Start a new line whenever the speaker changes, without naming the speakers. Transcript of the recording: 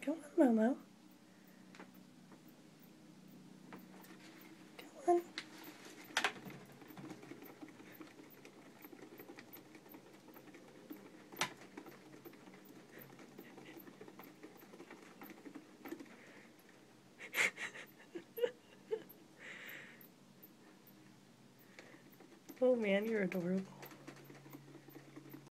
Come on, Momo. Come on. Oh man, you're adorable.